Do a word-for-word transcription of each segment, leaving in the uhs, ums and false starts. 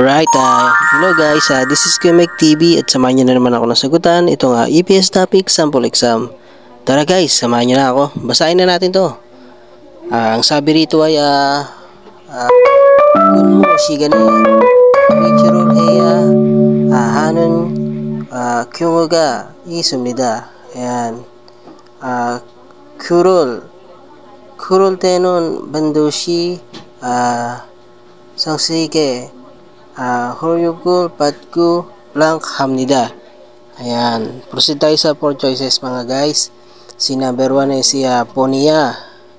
Right, uh, hello guys, uh, this is Kumek T V at samahan nyo na naman ako ng sagutan. Ito nga, E P S topic, sample exam. Tara guys, samahan nyo na ako. Basahin na natin to. Uh, ang sabi rito ay, uh, uh, kun mo shigane, michiro heya, uh, hanun, uh, kyungo ga isumnida. Ayan. Uh, kurol, kurol tenon bandoshi, uh, sangsige, Uh, Horyugul Patku Blank Hamnida. Ayan. Proceed tayo sa four choices mga guys. Si number one ay si uh, Ponia.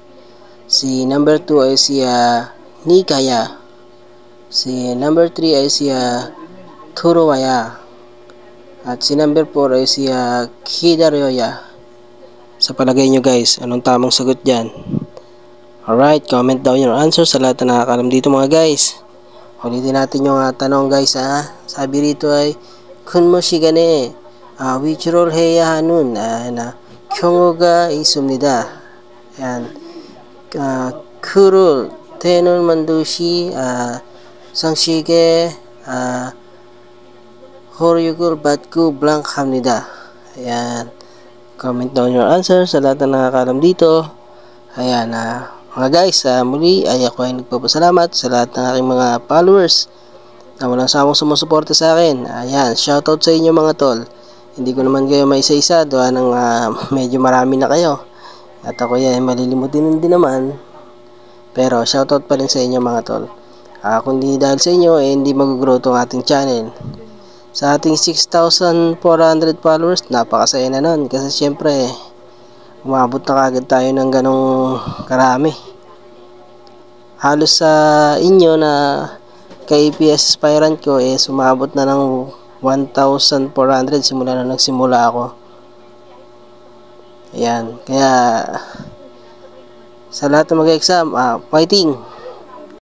Si number two ay si uh, Nikaya. Si number three ay si uh, Turowaya. At si number four ay si uh, Kidaryoya. Sa palagay nyo guys, anong tamang sagot dyan? Alright, comment down your answer sa lahat na nakakalam dito mga guys. Ulitin natin yung uh, tanong guys ha. Sabi rito ay kun mo shigane uh, wichirol heya hanun uh, na kyongo ga isumnida. Ayan. Uh, kurul tenon mandushi uh, sangshige uh, horyugul batku blank hamnida. Ayan. Comment down your answer sa lahat na nakakalam dito. Ayan uh, mga guys, uh, muli ay ako ay nagpapasalamat sa lahat ng aking mga followers na walang sawang sumusuporta sa akin. Ayan, shoutout sa inyo mga tol. Hindi ko naman kayo may isa-isa, doon ng uh, medyo marami na kayo. At ako yan, malilimutin din naman. Pero shoutout pa rin sa inyo mga tol. Uh, kung hindi dahil sa inyo, eh, hindi mag-grow itong ating channel. Sa ating six thousand four hundred followers, napakasaya na nun. Kasi syempre, umabot na kagad tayo ng ganong karami. Halos sa inyo na kay E P S aspirant ko eh sumabot na ng one thousand four hundred simula na nagsimula ako. Ayan. Kaya sa lahat ng mag-exam, ah, fighting!